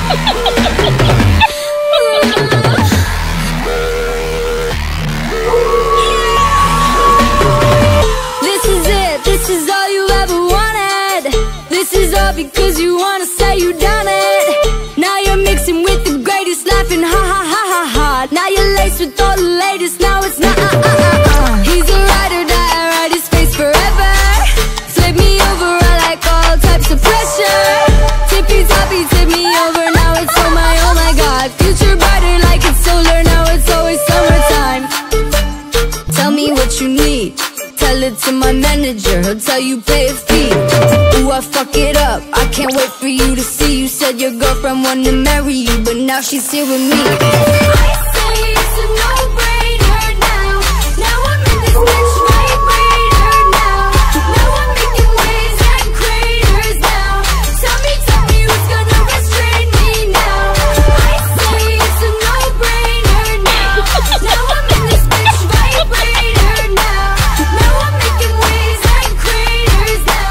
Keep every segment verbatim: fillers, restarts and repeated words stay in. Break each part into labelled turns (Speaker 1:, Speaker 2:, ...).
Speaker 1: This is it, this is all you ever wanted. This is all because you wanna say you done it. Now you're mixing with the greatest, laughing ha ha ha ha ha. Now you're laced with all the latest, now it's not uh uh uh uh. He's a ride or die, I ride his face forever. Flip me over, I like all types of pressure. Tippy toppy, tip me over, now it's oh my, oh my god. Future brighter like it's solar, now it's always summertime. Tell me what you need, tell it to my manager, he'll tell you pay a fee. Ooh, I fuck it up, I can't wait for you to see. You said your girlfriend wanted to marry you, but now she's here with me. I say it's a no-brainer now. Now I'm in this bitch vibrator now. Now I'm making waves and craters now. Tell me, tell me who's gonna restrain me now. I say it's a no-brainer now. Now I'm in this bitch vibrator now. Now I'm making waves and craters now.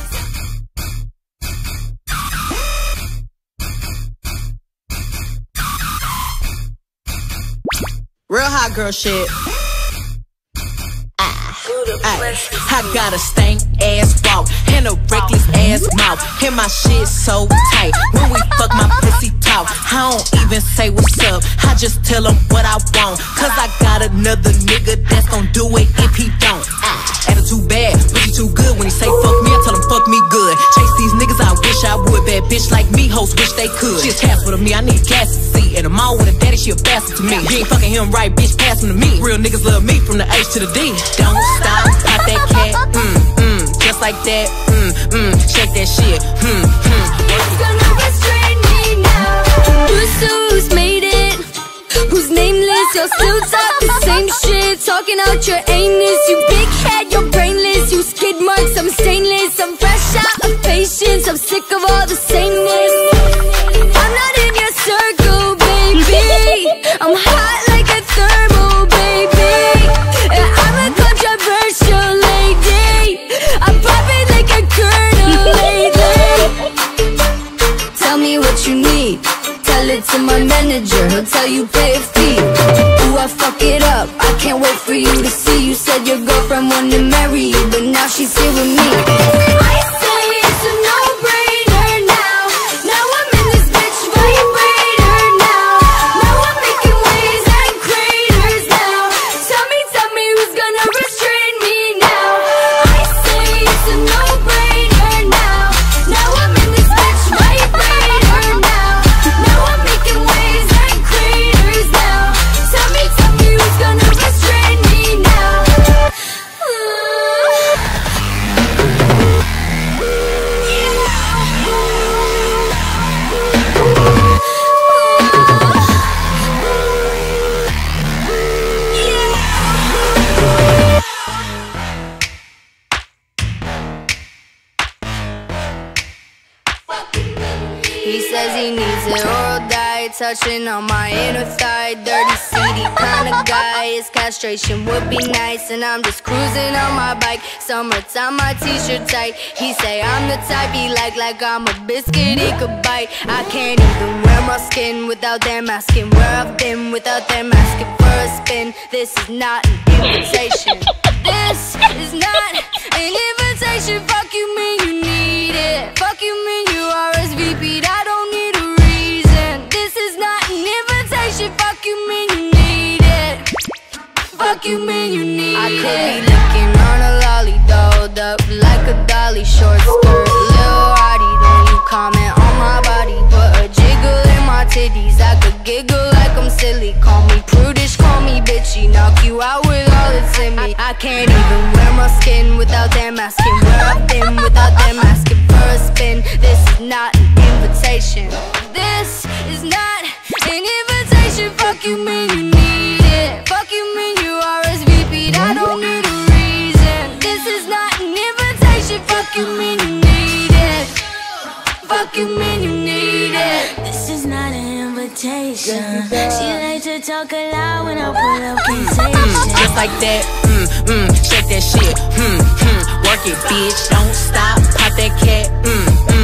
Speaker 2: Real hot girl shit. Ay, I got a stank ass walk and a reckless ass mouth. And my shit so tight. When we fuck, my pussy talk. I don't even say what's up, I just tell him what I want. Cause I got another nigga that's gon' do it if he don't. Ay, attitude bad, pussy too good. When he say fuck me, I tell him fuck me good. Chase these niggas, I wish I would. Bad bitch like me, hoes wish they could. She a task with me, I need gas to see. And I'm all with a daddy, she a bastard to me. You ain't fucking him right, bitch, pass him to me. Real niggas love me from the H to the D. Don't stop, pop that cat, mm, mm, just like that, mm, mm, shake that shit, mm, mm.
Speaker 1: Who's gonna restrain me now? Who's who's made it? Who's nameless? Y'all still talk the same shit, talking out your anus. You big head, you're brainless. You skid marks, I'm stainless. I'm fresh out of patience. I'm sick of all the sameness. I'm not in your circle, baby. I'm hot like a thermal, baby. And I'm a controversial lady. I'm popping like a kernel lately. Tell me what you need, tell it to my manager, he'll tell you pay a fee. Ooh, I fuck it up, I can't wait for you to see. You said your girlfriend wanted to marry you, but now she's here with me. I say it's a no-brainer now. Now I'm in this bitch vibrator now. Now I'm making waves and craters now. Tell me, tell me who's gonna restrain me now. I say it's a no-brainer now. Now I'm in this bitch vibrator now. Now I'm making waves and craters now. Tell me, tell me who's gonna restrain me now. He says he needs an oral diet, touching on my inner thigh. Dirty, seedy kind of guy. His castration would be nice, and I'm just cruising on my bike. Summertime, my t-shirt tight. He say I'm the type he like, like I'm a biscuit he could bite. I can't even wear my skin without them asking where I've been, without them asking for a spin. This is not an invitation. This is not an invitation. Fuck you mean you need it. Fuck you mean you R S V P'd. I don't need a reason. This is not an invitation. Fuck you mean you need it. Fuck you mean you need it. I could be looking on a lolly, dolled up like a dolly. Short skirt, Lil Hardy. Don't you comment on my body. Put a jiggle in my titties. I could giggle like I'm silly. Call me prudish, call me bitchy. Knock you out with all that's in me. I can't even wear my skin without them asking where I've been, without them asking for a spin. This is not an invitation. This is not an invitation. Fuck you mean you need it. Fuck you mean you R S V P'd. I don't need a reason. This is not an invitation. Fuck you mean you need it. Fuck you mean you need it.
Speaker 3: This is not an invitation. She like to talk a lot when I pull up contagion.
Speaker 2: Just like that, mm, mm, shake that shit, mm, mm, work it, bitch. Don't stop, pop that cat, mm, mm, just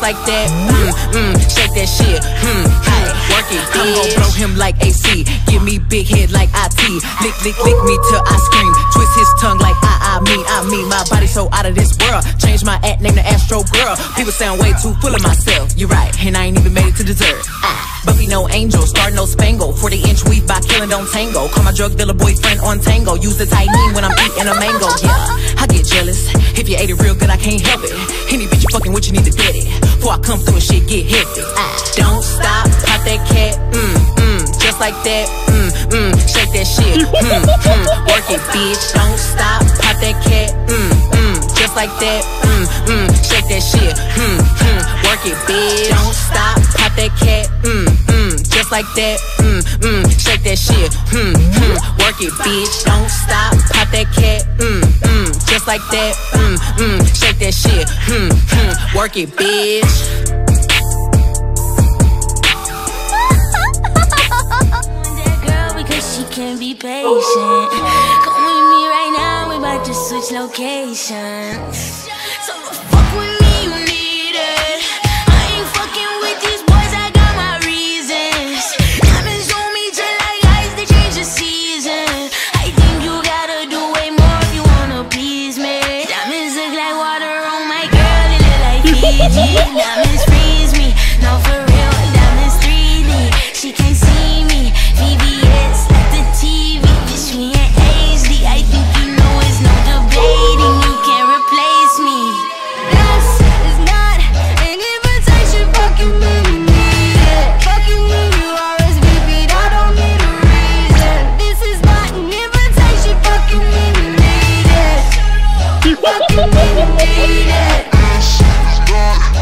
Speaker 2: like that. Mm, mm, shake that shit. Hmm, hey, work it. I'm gon' blow him like A C. Give me big head like I T. Lick, lick, lick me till I scream. Twist his tongue like I, I mean, I mean. My body so out of this world. Change my act, name the Astro Girl. People sound way too full of myself. You're right, and I ain't even made it to dessert. Ah, but we no angel, start no spangle. forty inch weave by killing don't tango. Call my drug dealer boyfriend on tango. Use the Tylenol when I'm eating a mango. Yeah, I get jealous. If you ate it real good, I can't help it. Any bitch you fucking with, you need to get it. Before I come through and shit get hefty. Ah, don't stop, pop that cat. Mm, mm, just like that. Mm, mm, shake that shit. Mm, mm, work it, bitch. Don't stop, pop that cat. Mm, mm, just like that. Mm, mm, shake that shit. Mm, mm, work it, bitch. Don't stop, pop that cat. Mm, mm, just like that. Mm, mm, shake that shit. Mm, mm, work it, bitch. Don't stop, pop that cat. Mm, mm, just like that. Mm, mm, shake that shit. Mm, mm, work it, bitch.
Speaker 3: She can be patient. Come with me right now, we about to switch locations. So fuck with me, you need it. I ain't fucking with these boys, I got my reasons. Diamonds on me just like ice, they change the season. I think you gotta do way more if you wanna please me. Diamonds look like water on my girl, they look like Fiji. Diamonds freeze me, no for real, diamonds three D. She can't see me, V V S. T V, bitch, me in H D. I think you know it's no debating. You can't replace me.
Speaker 1: This is not an invitation. Fucking me, you need it. Fucking me, you R S V P. I don't need a reason. This is not an invitation. Fucking me, you need it. Fucking me, you need it.